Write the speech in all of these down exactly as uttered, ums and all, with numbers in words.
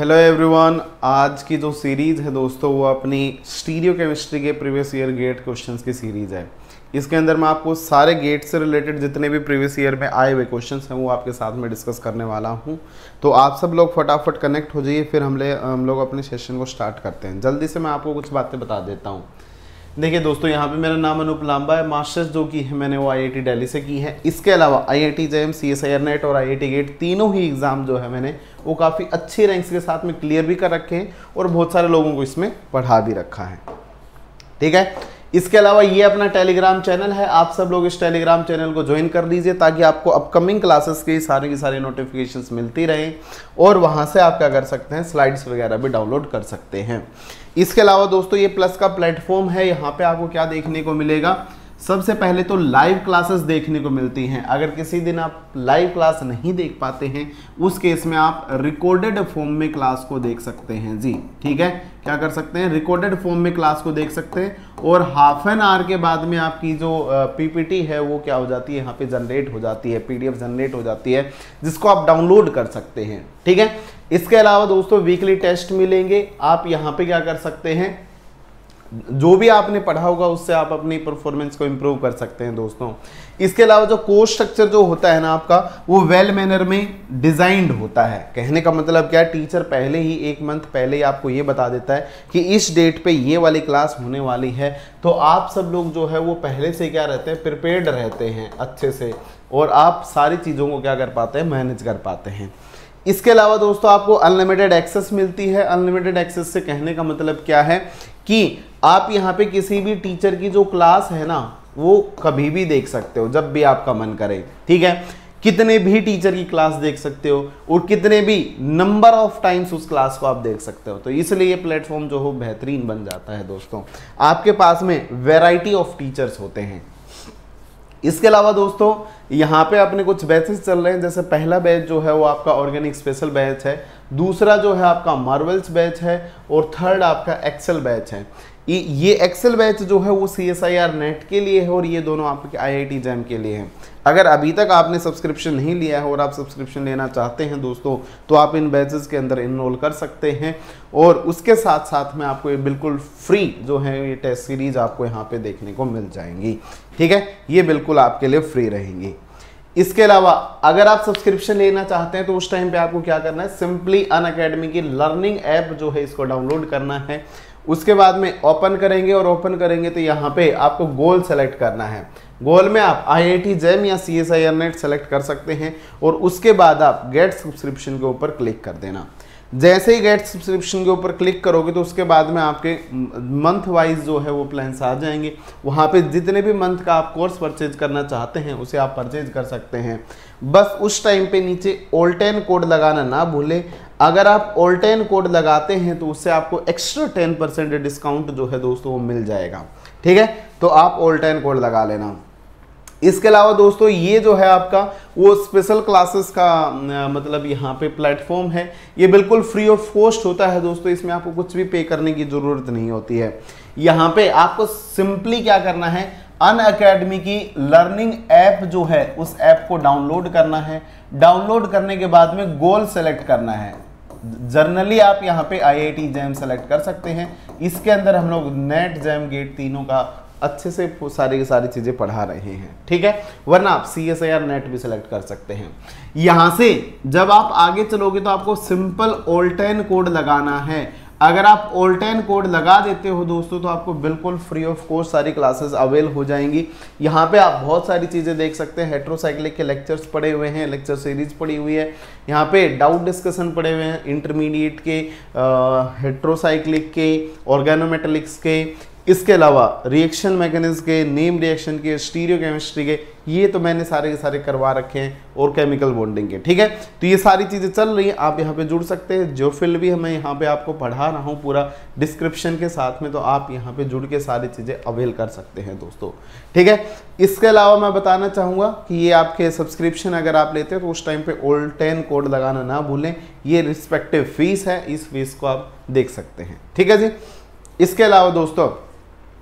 Hello everyone, आज की जो सीरीज़ है दोस्तों वो अपनी स्टीरियो केमिस्ट्री के प्रीवियस ईयर गेट क्वेश्चंस की सीरीज़ है। इसके अंदर मैं आपको सारे गेट से रिलेटेड जितने भी प्रीवियस ईयर में आए हुए क्वेश्चंस हैं वो आपके साथ में डिस्कस करने वाला हूं। तो आप सब लोग फटाफट कनेक्ट हो जाइए, फिर हम ले हम लोग अपने सेशन को स्टार्ट करते हैं। जल्दी से मैं आपको कुछ बातें बता देता हूँ। देखिए दोस्तों, यहाँ पे मेरा नाम अनूप लांबा है। मास्टर्स जो की है मैंने वो आईआईटी दिल्ली से की है। इसके अलावा आईआईटी जेईई, सीएसआईआर नेट और आईआईटी गेट तीनों ही एग्जाम जो है मैंने वो काफ़ी अच्छी रैंक्स के साथ में क्लियर भी कर रखे हैं और बहुत सारे लोगों को इसमें पढ़ा भी रखा है। ठीक है, इसके अलावा ये अपना टेलीग्राम चैनल है। आप सब लोग इस टेलीग्राम चैनल को ज्वाइन कर लीजिए ताकि आपको अपकमिंग क्लासेस की सारी की सारी नोटिफिकेशंस मिलती रहें और वहाँ से आप क्या कर सकते हैं, स्लाइड्स वगैरह भी डाउनलोड कर सकते हैं। इसके अलावा दोस्तों ये प्लस का प्लेटफॉर्म है। यहाँ पे आपको क्या देखने को मिलेगा, सबसे पहले तो लाइव क्लासेस देखने को मिलती हैं। अगर किसी दिन आप लाइव क्लास नहीं देख पाते हैं उस केस में आप रिकॉर्डेड फॉर्म में क्लास को देख सकते हैं जी। ठीक है, क्या कर सकते हैं, रिकॉर्डेड फॉर्म में क्लास को देख सकते हैं और हाफ एन आवर के बाद में आपकी जो पीपीटी है वो क्या हो जाती है, यहाँ पे जनरेट हो जाती है, पीडीएफ जनरेट हो जाती है जिसको आप डाउनलोड कर सकते हैं। ठीक है, इसके अलावा दोस्तों वीकली टेस्ट मिलेंगे। आप यहाँ पे क्या कर सकते हैं, जो भी आपने पढ़ा होगा उससे आप अपनी परफॉर्मेंस को इंप्रूव कर सकते हैं दोस्तों। इसके अलावा जो कोर्स स्ट्रक्चर जो होता है ना आपका, वो वेल मैनर में डिजाइंड होता है। कहने का मतलब क्या, टीचर पहले ही एक मंथ पहले ही आपको ये बता देता है कि इस डेट पे ये वाली क्लास होने वाली है। तो आप सब लोग जो है वो पहले से क्या रहते हैं, प्रिपेयर्ड रहते हैं अच्छे से और आप सारी चीज़ों को क्या कर पाते हैं, मैनेज कर पाते हैं। इसके अलावा दोस्तों आपको अनलिमिटेड एक्सेस मिलती है। अनलिमिटेड एक्सेस से कहने का मतलब क्या है कि आप यहाँ पे किसी भी टीचर की जो क्लास है ना वो कभी भी देख सकते हो जब भी आपका मन करे। ठीक है, कितने भी टीचर की क्लास देख सकते हो और कितने भी नंबर ऑफ टाइम्स उस क्लास को आप देख सकते हो। तो इसलिए ये प्लेटफॉर्म जो हो बेहतरीन बन जाता है दोस्तों। आपके पास में वैरायटी ऑफ टीचर्स होते हैं। इसके अलावा दोस्तों यहाँ पे अपने कुछ बैचेस चल रहे हैं। जैसे पहला बैच जो है वो आपका ऑर्गेनिक स्पेशल बैच है, दूसरा जो है आपका मार्वल्स बैच है और थर्ड आपका एक्सेल बैच है। ये एक्सेल बैच जो है वो सीएसआईआर नेट के लिए है और ये दोनों आपके आईआईटी जेईई के लिए हैं। अगर अभी तक आपने सब्सक्रिप्शन नहीं लिया है और आप सब्सक्रिप्शन लेना चाहते हैं दोस्तों तो आप इन बैचेस के अंदर इनरोल कर सकते हैं और उसके साथ साथ में आपको ये बिल्कुल फ्री जो है ये टेस्ट सीरीज आपको यहाँ पे देखने को मिल जाएंगी। ठीक है, ये बिल्कुल आपके लिए फ्री रहेंगी। इसके अलावा अगर आप सब्सक्रिप्शन लेना चाहते हैं तो उस टाइम पे आपको क्या करना है, सिंपली अनअकैडमी की लर्निंग ऐप जो है इसको डाउनलोड करना है। उसके बाद में ओपन करेंगे और ओपन करेंगे तो यहाँ पे आपको गोल सेलेक्ट करना है। गोल में आप आईआईटी जेईई या सीएसआईआर नेट सेलेक्ट कर सकते हैं और उसके बाद आप गेट सब्सक्रिप्शन के ऊपर क्लिक कर देना। जैसे ही गेट सब्सक्रिप्शन के ऊपर क्लिक करोगे तो उसके बाद में आपके मंथ वाइज जो है वो प्लान्स आ जाएंगे। वहाँ पे जितने भी मंथ का आप कोर्स परचेज करना चाहते हैं उसे आप परचेज कर सकते हैं। बस उस टाइम पे नीचे ओल्टेन कोड लगाना ना भूलें। अगर आप ओल्टेन कोड लगाते हैं तो उससे आपको एक्स्ट्रा टेन परसेंट डिस्काउंट जो है दोस्तों वो मिल जाएगा। ठीक है, तो आप ओल्टेन कोड लगा लेना। इसके अलावा दोस्तों ये जो है आपका वो स्पेशल क्लासेस का आ, मतलब यहाँ पे प्लेटफॉर्म है। ये बिल्कुल फ्री ऑफ कॉस्ट होता है दोस्तों, इसमें आपको कुछ भी पे करने की ज़रूरत नहीं होती है। यहाँ पे आपको सिंपली क्या करना है, अनअकैडमी की लर्निंग ऐप जो है उस ऐप को डाउनलोड करना है। डाउनलोड करने के बाद में गोल सेलेक्ट करना है। जर्नली आप यहाँ पे आईआईटी जेईई सेलेक्ट कर सकते हैं। इसके अंदर हम लोग नेट जेईई गेट तीनों का अच्छे से सारी की सारी चीज़ें पढ़ा रहे हैं। ठीक है, वरना आप सीएसआईआर नेट भी सिलेक्ट कर सकते हैं। यहाँ से जब आप आगे चलोगे तो आपको सिंपल ओल्टेन कोड लगाना है। अगर आप ओल्टेन कोड लगा देते हो दोस्तों तो आपको बिल्कुल फ्री ऑफ कॉस्ट सारी क्लासेस अवेल हो जाएंगी। यहाँ पे आप बहुत सारी चीज़ें देख सकते हैं। हेट्रोसाइक्लिक के लेक्चर्स पड़े हुए हैं, लेक्चर सीरीज पड़ी हुई है। यहाँ पे डाउट डिस्कशन पड़े हुए हैं, इंटरमीडिएट के, हेट्रोसाइक्लिक के, ऑर्गेनोमेटेलिक्स के। इसके अलावा रिएक्शन मैकेनिज्म के, नेम रिएक्शन के, स्टीरियो केमिस्ट्री के, ये तो मैंने सारे के सारे करवा रखे हैं और केमिकल बॉन्डिंग के। ठीक है, तो ये सारी चीज़ें चल रही हैं, आप यहाँ पे जुड़ सकते हैं। जो फील्ड भी मैं यहाँ पे आपको पढ़ा रहा हूँ पूरा डिस्क्रिप्शन के साथ में, तो आप यहाँ पे जुड़ के सारी चीज़ें अवेल कर सकते हैं दोस्तों। ठीक है, इसके अलावा मैं बताना चाहूँगा कि ये आपके सब्सक्रिप्शन अगर आप लेते हैं तो उस टाइम पे ओल्टेन कोड लगाना ना भूलें। ये रिस्पेक्टिव फीस है, इस फीस को आप देख सकते हैं। ठीक है जी। इसके अलावा दोस्तों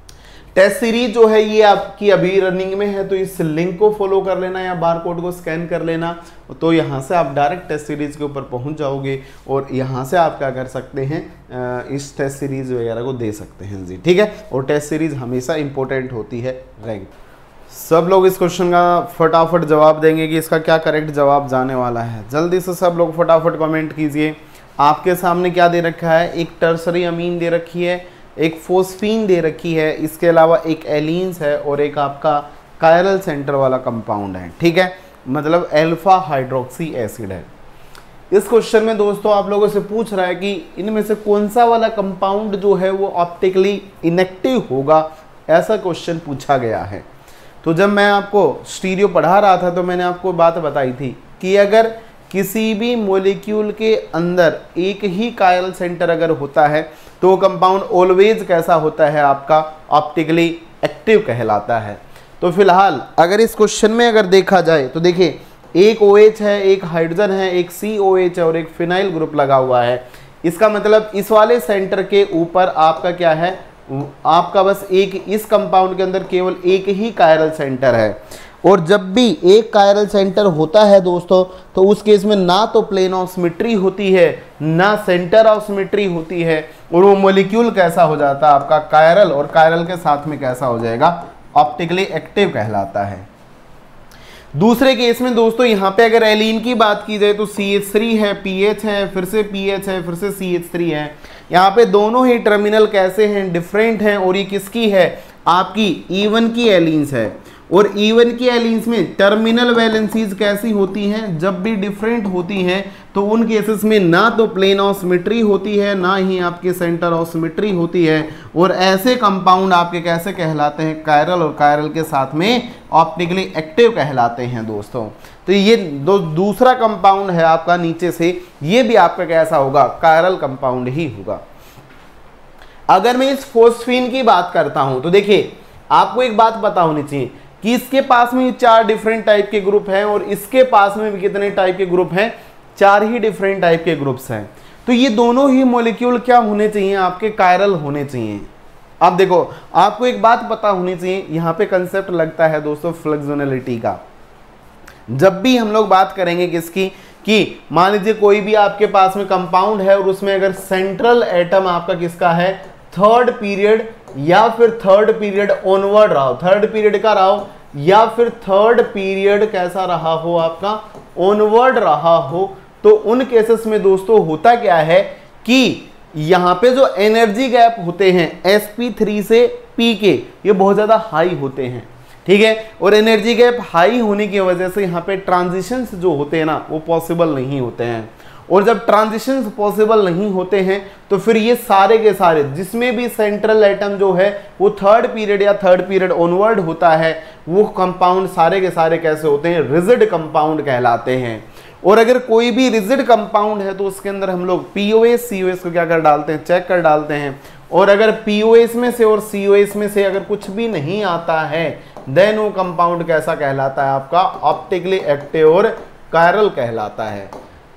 टेस्ट सीरीज जो है ये आपकी अभी रनिंग में है, तो इस लिंक को फॉलो कर लेना या बार कोड को स्कैन कर लेना, तो यहाँ से आप डायरेक्ट टेस्ट सीरीज के ऊपर पहुँच जाओगे और यहाँ से आप क्या कर सकते हैं, इस टेस्ट सीरीज वगैरह को दे सकते हैं जी, ठीक है। और टेस्ट सीरीज हमेशा इंपॉर्टेंट होती है रैंक। सब लोग इस क्वेश्चन का फटाफट जवाब देंगे कि इसका क्या करेक्ट जवाब जाने वाला है। जल्दी से सब लोग फटाफट कमेंट कीजिए। आपके सामने क्या दे रखा है, एक टर्सरी अमीन दे रखी है, एक फोस्फीन दे रखी है, इसके अलावा एक एलीन्स है और एक आपका कायरल सेंटर वाला कंपाउंड है, ठीक है, मतलब अल्फा हाइड्रोक्सी एसिड है। इस क्वेश्चन में दोस्तों आप लोगों से पूछ रहा है कि इनमें से कौन सा वाला कंपाउंड जो है वो ऑप्टिकली इनएक्टिव होगा, ऐसा क्वेश्चन पूछा गया है। तो जब मैं आपको स्टीरियो पढ़ा रहा था तो मैंने आपको बात बताई थी कि अगर किसी भी मॉलिक्यूल के अंदर एक ही कायरल सेंटर अगर होता है तो वो कंपाउंड ऑलवेज कैसा होता है, आपका ऑप्टिकली एक्टिव कहलाता है। तो फिलहाल अगर इस क्वेश्चन में अगर देखा जाए तो देखिए एक OH है, एक हाइड्रोजन है, एक सी ओ एच है और एक फिनाइल ग्रुप लगा हुआ है। इसका मतलब इस वाले सेंटर के ऊपर आपका क्या है, आपका बस एक इस कंपाउंड के अंदर केवल एक ही कायरल सेंटर है। और जब भी एक कायरल सेंटर होता है दोस्तों तो उस केस में ना तो प्लेन ऑफ सिमेट्री होती है ना सेंटर ऑफ सिमेट्री होती है, और वो मॉलिक्यूल कैसा हो जाता है आपका कायरल, और कायरल के साथ में कैसा हो जाएगा, ऑप्टिकली एक्टिव कहलाता है। दूसरे केस में दोस्तों यहाँ पे अगर एलीन की बात की जाए तो सी एच थ्री है, पी एच है, फिर से पी एच है, फिर से सी एच थ्री है। यहाँ पे दोनों ही टर्मिनल कैसे हैं, डिफरेंट हैं, और ये किसकी है, आपकी ई वन की एलीन्स है। और ई वन की एलीन्स में टर्मिनल वैलेंसीज कैसी होती हैं, जब भी डिफरेंट होती हैं तो उन केसेस में ना तो प्लेन ऑफ सिमेट्री होती है ना ही आपके सेंटर ऑफ सिमेट्री होती है, और ऐसे कंपाउंड आपके कैसे कहलाते हैं, कायरल, और कायरल के साथ में ऑप्टिकली एक्टिव कहलाते हैं दोस्तों। तो ये दो दूसरा कंपाउंड है आपका नीचे से, ये भी आपका कैसा होगा, कायरल कंपाउंड ही होगा। अगर मैं इस फोस्फीन की बात करता हूं तो देखिए आपको एक बात पता होनी चाहिए कि इसके पास में चार डिफरेंट टाइप के ग्रुप हैं और इसके पास में भी कितने टाइप के ग्रुप हैं, चार ही डिफरेंट टाइप के ग्रुप्स हैं। तो ये दोनों ही मॉलिक्यूल क्या होने चाहिए, आपके कायरल होने चाहिए। अब देखो आपको एक बात पता होनी चाहिए, यहाँ पे कंसेप्ट लगता है दोस्तों फ्लेक्सोनलिटी का। जब भी हम लोग बात करेंगे किसकी, कि मान लीजिए कोई भी आपके पास में कंपाउंड है और उसमें अगर सेंट्रल एटम आपका किसका है, थर्ड पीरियड या फिर थर्ड पीरियड ऑनवर्ड रहा हो, थर्ड पीरियड का रहा हो या फिर थर्ड पीरियड कैसा रहा हो, आपका ऑनवर्ड रहा हो, तो उन केसेस में दोस्तों होता क्या है कि यहाँ पे जो एनर्जी गैप होते हैं एस पी थ्री से पी के, ये बहुत ज़्यादा हाई होते हैं, ठीक है। और एनर्जी गैप हाई होने की वजह से यहाँ पे ट्रांजिशंस जो होते हैं ना वो पॉसिबल नहीं होते हैं, और जब ट्रांजिशंस पॉसिबल नहीं होते हैं तो फिर ये सारे के सारे जिसमें भी सेंट्रल एटम जो है वो थर्ड पीरियड या थर्ड पीरियड ऑनवर्ड होता है, वो कंपाउंड सारे के सारे कैसे होते हैं, रिजिड कंपाउंड कहलाते हैं। और अगर कोई भी रिजिड कंपाउंड है तो उसके अंदर हम लोग पीओएस सीओएस को क्या कर डालते हैं, चेक कर डालते हैं। और अगर पीओएस में से और सीओएस में से अगर कुछ भी नहीं आता है देन वो कंपाउंड कैसा कहलाता है, आपका ऑप्टिकली एक्टिव और कायरल कहलाता है।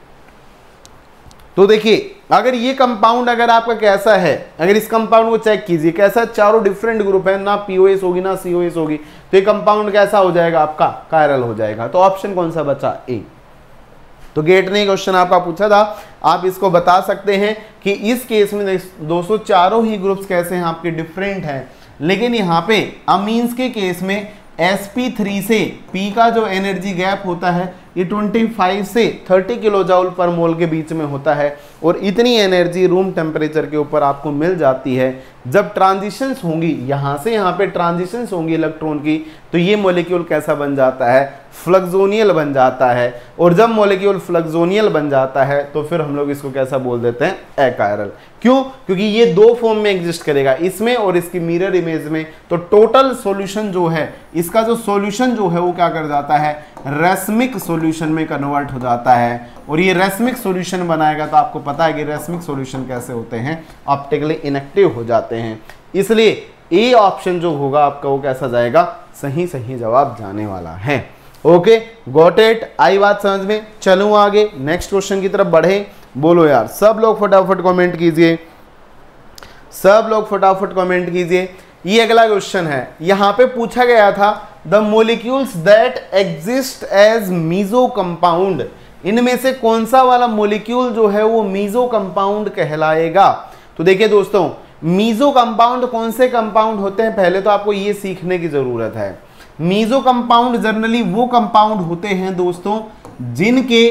तो देखिए अगर ये कंपाउंड अगर आपका कैसा है, अगर इस कंपाउंड को चेक कीजिए कैसा, चारों डिफरेंट ग्रुप है, ना पीओएस होगी ना सीओएस होगी, तो ये कंपाउंड कैसा हो जाएगा, आपका कायरल हो जाएगा। तो ऑप्शन कौन सा बचा, ए। तो गेट ने क्वेश्चन आपका पूछा था, आप इसको बता सकते हैं कि इस केस में दोस्तों चारों ही ग्रुप्स कैसे हैं, आपके डिफरेंट हैं, लेकिन यहाँ पे अमीन्स के केस में एस पी थ्री से P का जो एनर्जी गैप होता है ये पच्चीस से तीस किलो जूल पर मोल के बीच में होता है, और इतनी एनर्जी रूम टेम्परेचर के ऊपर आपको मिल जाती है। जब ट्रांजिशंस होंगी, यहाँ से यहाँ पे ट्रांजिशंस होंगी इलेक्ट्रॉन की, तो ये मॉलिक्यूल कैसा बन जाता है, फ्लक्सोनियल बन जाता है। और जब मॉलिक्यूल फ्लक्सोनियल बन जाता है तो फिर हम लोग इसको कैसा बोल देते हैं, अकायरल। क्यों, क्योंकि ये दो फॉर्म में एग्जिस्ट करेगा, इसमें और इसकी मिरर इमेज में। तो टोटल सॉल्यूशन जो है, इसका जो सॉल्यूशन जो है वो क्या कर जाता है, रेसमिक सॉल्यूशन में कन्वर्ट हो जाता है। और ये रेसमिक सॉल्यूशन बनाएगा तो आपको पता है कि रेसमिक सॉल्यूशन कैसे होते हैं, ऑप्टिकली इनएक्टिव हो जाते हैं। इसलिए ए ऑप्शन जो होगा आपका वो कैसा जाएगा, सही सही जवाब जाने वाला है। ओके, गॉट इट, आई बात समझ में। चलूं आगे नेक्स्ट क्वेश्चन की तरफ बढ़े। बोलो यार, सब लोग फटाफट कमेंट कीजिए, सब लोग फटाफट कमेंट कीजिए ये अगला क्वेश्चन है, यहां पे पूछा गया था the molecules that exist as meso compound, इनमें से कौन सा वाला मोलिक्यूल जो है वो मीजो कंपाउंड कहलाएगा। तो देखिए दोस्तों, मीजो कंपाउंड कौन से कंपाउंड होते हैं, पहले तो आपको ये सीखने की जरूरत है। मीजो कंपाउंड जनरली वो कंपाउंड होते हैं दोस्तों जिनके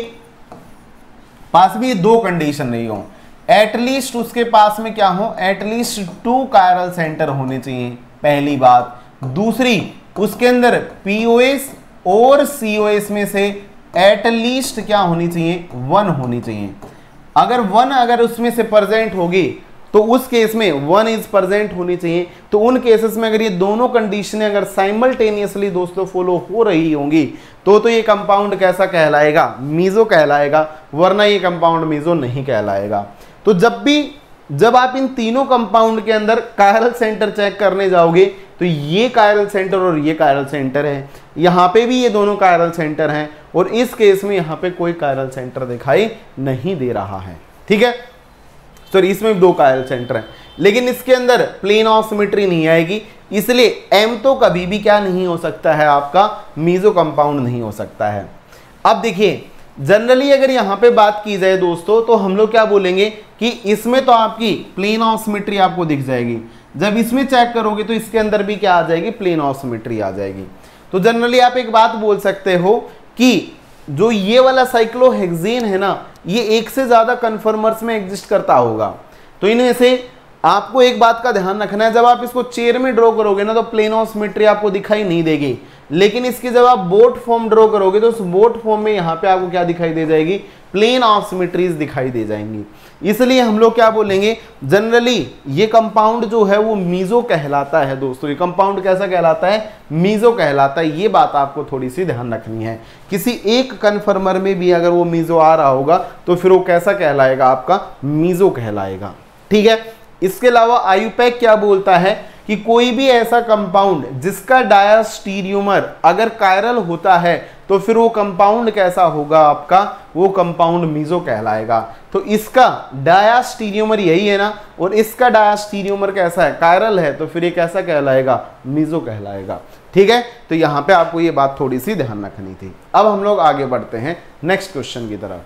पास भी दो कंडीशन नहीं हो, एटलीस्ट उसके पास में क्या हो, एटलीस्ट टू कायरल सेंटर होने चाहिए, पहली बात। दूसरी, उसके अंदर पीओएस और सीओएस में से एटलीस्ट क्या होनी चाहिए, वन होनी चाहिए। अगर वन अगर उसमें से प्रेजेंट होगी तो उस केस में वन इज प्रेजेंट होनी चाहिए। तो उन केसेस में अगर ये दोनों कंडीशनें अगर साइमल्टेनियसली दोस्तों फॉलो हो रही होंगी तो तो ये कंपाउंड कैसा कहलाएगा, मीजो कहलाएगा, वरना ये कंपाउंड मीजो नहीं कहलाएगा। तो जब भी जब आप इन तीनों कंपाउंड के अंदर कायरल सेंटर चेक करने जाओगे तो ये कायरल सेंटर और ये कायरल सेंटर है, यहाँ पे भी ये दोनों कायरल सेंटर हैं, और इस केस में यहाँ पे कोई कायरल सेंटर दिखाई नहीं दे रहा है। ठीक है, सॉरी इसमें दो कायरल सेंटर हैं, लेकिन इसके अंदर प्लेन ऑफ सिमेट्री नहीं आएगी, इसलिए एम तो कभी भी क्या नहीं हो सकता है, आपका मीजो कंपाउंड नहीं हो सकता है। अब देखिए जनरली अगर यहां पे बात की जाए दोस्तों तो हम लोग क्या बोलेंगे कि इसमें तो आपकी प्लेन ऑफ सिमेट्री आपको दिख जाएगी, जब इसमें चेक करोगे तो इसके अंदर भी क्या आ जाएगी, प्लेन ऑफ सिमेट्री आ जाएगी। तो जनरली आप एक बात बोल सकते हो कि जो ये वाला साइक्लोहेक्सेन है ना, ये एक से ज्यादा कन्फर्मर्स में एग्जिस्ट करता होगा। तो इनमें से आपको एक बात का ध्यान रखना है, जब आप इसको चेयर में ड्रॉ करोगे ना तो प्लेन ऑफ सिमेट्री आपको दिखाई नहीं देगी, लेकिन इसकी जब आप बोट फॉर्म ड्रॉ करोगे तो उस बोट फॉर्म में यहाँ पे आपको क्या दिखाई दे जाएगी, प्लेन ऑफ सिमेट्रीज दिखाई दे जाएंगी। इसलिए हम लोग क्या बोलेंगे, जनरली ये कंपाउंड जो है वो मीजो कहलाता है दोस्तों। ये कंपाउंड कैसा कहलाता है, मीजो कहलाता है। ये बात आपको थोड़ी सी ध्यान रखनी है, किसी एक कन्फर्मर में भी अगर वो मीजो आ रहा होगा तो फिर वो कैसा कहलाएगा, आपका मीजो कहलाएगा। ठीक है, इसके अलावा आयुपैक क्या बोलता है कि कोई भी ऐसा कंपाउंड जिसका डायस्टीरियोमर अगर कायरल होता है तो फिर वो कंपाउंड कैसा होगा, आपका वो कंपाउंड मीजो कहलाएगा। तो इसका डायस्टीरियोमर यही है ना, और इसका डायस्टीरियोमर कैसा है, कायरल है, तो फिर ये कैसा कहलाएगा, मीजो कहलाएगा। ठीक है, तो यहां पे आपको ये बात थोड़ी सी ध्यान रखनी थी। अब हम लोग आगे बढ़ते हैं नेक्स्ट क्वेश्चन की तरफ।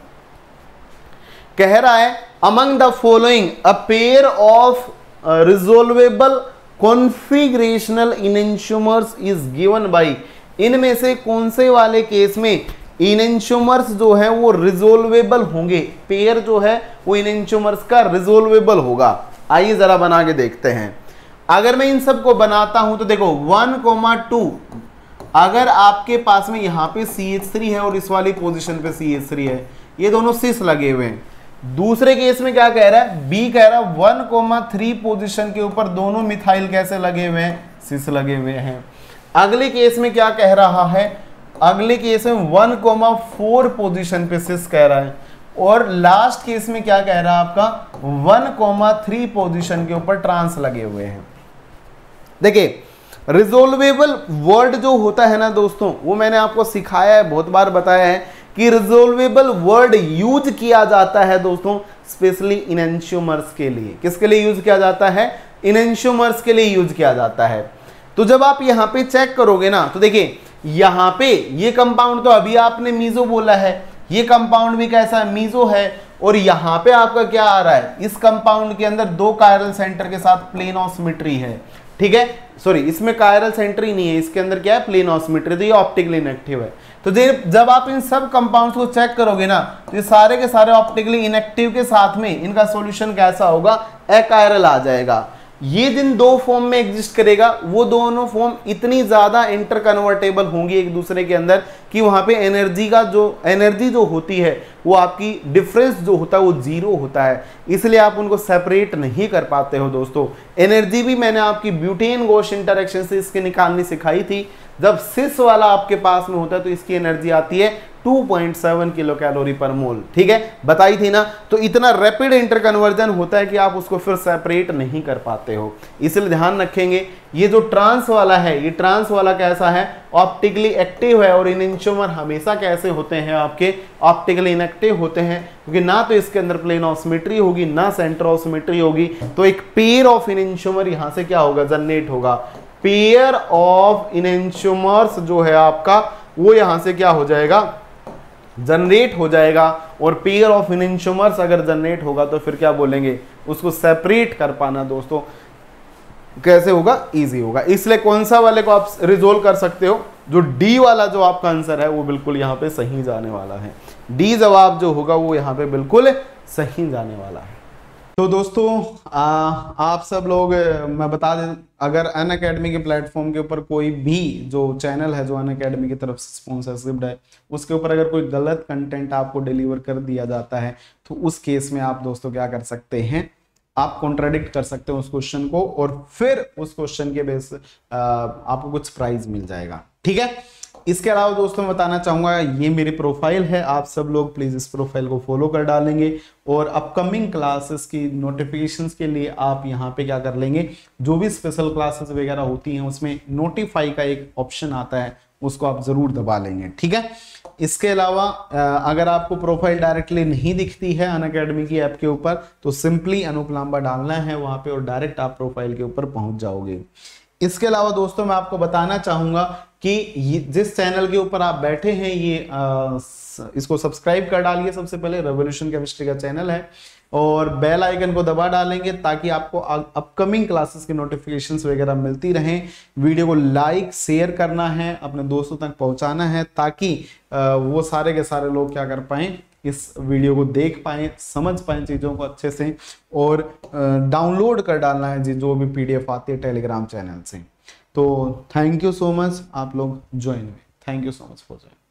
कह रहा है among the following a pair of resolvable configurational enantiomers is given by, इनमें से कौन से वाले केस में इनेंशियोमर्स जो है वो रिजोल्वेबल होंगे, पेयर जो है वो इनेंशियोमर्स का रिजोल्वेबल होगा। आइए जरा बना के देखते हैं। अगर मैं इन सब को बनाता हूं तो देखो वन कोमा टू, अगर आपके पास में यहाँ पे सी एच थ्री है और इस वाली पोजीशन पे सी एच थ्री है, ये दोनों सिस लगे हुए हैं। दूसरे केस में क्या कह रहा है, बी कह रहा है वन कोमा थ्री पोजिशन के ऊपर दोनों मिथाइल कैसे लगे हुए हैं, सिस लगे हुए हैं। अगले केस में क्या कह रहा है, अगले केस में वन कोमा फोर पोजिशन पे सिस कह रहा है, और लास्ट केस में क्या कह रहा है आपका वन कोमा थ्री पोजिशन के ऊपर ट्रांस लगे हुए हैं। देखिए रिजोल्वेबल वर्ड जो होता है ना दोस्तों, वो मैंने आपको सिखाया है, बहुत बार बताया है कि रिजोल्वेबल वर्ड यूज किया जाता है दोस्तों स्पेशली इनेंशियोमर्स के लिए। किसके लिए यूज किया जाता है, इनेंशियोमर्स के लिए यूज किया जाता है। तो जब आप यहाँ पे चेक करोगे ना तो देखिए यहाँ पे ये कंपाउंड तो अभी आपने मीजो बोला है, ये कंपाउंड भी कैसा है, मीजो है, और यहाँ पे आपका क्या आ रहा है, इस कंपाउंड के अंदर दो कायरल सेंटर के साथ प्लेन ऑफ सिमेट्री है। ठीक है, सॉरी इसमें कायरल सेंटर ही नहीं है, इसके अंदर क्या है, प्लेन ऑफ सिमेट्री, तो ये ऑप्टिकली इनएक्टिव है। तो जब आप इन सब कंपाउंड्स को चेक करोगे ना तो ये सारे के सारे ऑप्टिकली इनएक्टिव के साथ में इनका सॉल्यूशन कैसा होगा, अकायरल आ जाएगा। ये जिन दो फॉर्म में एग्जिस्ट करेगा वो दोनों फॉर्म इतनी ज्यादा इंटर कन्वर्टेबल होंगी एक दूसरे के अंदर कि वहां पे एनर्जी का जो एनर्जी जो होती है वो आपकी डिफरेंस जो होता है वो जीरो होता है, इसलिए आप उनको सेपरेट नहीं कर पाते हो दोस्तों। एनर्जी भी मैंने आपकी ब्यूटेन गॉस इंटरेक्शन से इसके निकालनी सिखाई थी, जब सिस वाला आपके पास में होता है तो इसकी एनर्जी आती है two point seven kilo calorie per mole. ठीक है, बताई थी ना। तो इतना रैपिड इंटर कन्वर्जन होता है कि आप उसको फिर सेपरेट नहीं कर पाते हो, इसलिए ध्यान रखेंगे। ये जो ट्रांस वाला है, ये ट्रांस वाला कैसा है, ऑप्टिकली एक्टिव है, और इनइंशोमर हमेशा कैसे होते हैं आपके, ऑप्टिकली इनएक्टिव होते हैं, क्योंकि ना तो इसके अंदर प्लेन ऑफ सिमेट्री होगी ना सेंटर ऑफ सिमेट्री होगी। तो एक पेयर ऑफ इनइंशोमर यहां से क्या होगा, जनरेट होगा। पेयर ऑफ इनइंशोमर्स जो है आपका, वो यहां से क्या हो जाएगा, जनरेट हो जाएगा। और पेयर ऑफ इनइंशोमर्स अगर जनरेट होगा तो फिर क्या बोलेंगे, उसको सेपरेट कर पाना दोस्तों कैसे होगा, इजी होगा। इसलिए कौन सा वाले को आप रिजोल्व कर सकते हो, जो डी वाला जो आपका आंसर है वो बिल्कुल यहाँ पे सही जाने वाला है। डी जवाब जो होगा वो यहाँ पे बिल्कुल सही जाने वाला है। तो दोस्तों आ, आप सब लोग, मैं बता दें, अगर अनअकैडमी के प्लेटफॉर्म के ऊपर कोई भी जो चैनल है जो अनअकैडमी की तरफ से स्पॉन्सरशिप है, उसके ऊपर अगर कोई गलत कंटेंट आपको डिलीवर कर दिया जाता है तो उस केस में आप दोस्तों क्या कर सकते हैं, आप कॉन्ट्राडिक्ट कर सकते हो उस क्वेश्चन को, और फिर उस क्वेश्चन के बेस आपको कुछ प्राइज मिल जाएगा। ठीक है, इसके अलावा दोस्तों मैं बताना चाहूंगा, ये मेरी प्रोफाइल है, आप सब लोग प्लीज इस प्रोफाइल को फॉलो कर डालेंगे, और अपकमिंग क्लासेस की नोटिफिकेशंस के लिए आप यहाँ पे क्या कर लेंगे, जो भी स्पेशल क्लासेस वगैरह होती हैं उसमें नोटिफाई का एक ऑप्शन आता है, उसको आप जरूर दबा लेंगे। ठीक है, इसके अलावा अगर आपको प्रोफाइल डायरेक्टली नहीं दिखती है अनअकैडमी की ऐप के ऊपर, तो सिंपली अनूप लांबा डालना है वहां पे और डायरेक्ट आप प्रोफाइल के ऊपर पहुंच जाओगे। इसके अलावा दोस्तों मैं आपको बताना चाहूंगा कि जिस चैनल के ऊपर आप बैठे हैं, ये आ, इसको सब्सक्राइब कर डालिए सबसे पहले, रेवोल्यूशन केमिस्ट्री का चैनल है, और बेल आइकन को दबा डालेंगे ताकि आपको अपकमिंग क्लासेस की नोटिफिकेशंस वगैरह मिलती रहें। वीडियो को लाइक शेयर करना है, अपने दोस्तों तक पहुंचाना है, ताकि वो सारे के सारे लोग क्या कर पाएं, इस वीडियो को देख पाएं, समझ पाएं चीज़ों को अच्छे से, और डाउनलोड कर डालना है जी जो भी पीडीएफ आती है टेलीग्राम चैनल से। तो थैंक यू सो मच, आप लोग ज्वाइन हुए। Thank you so much for join.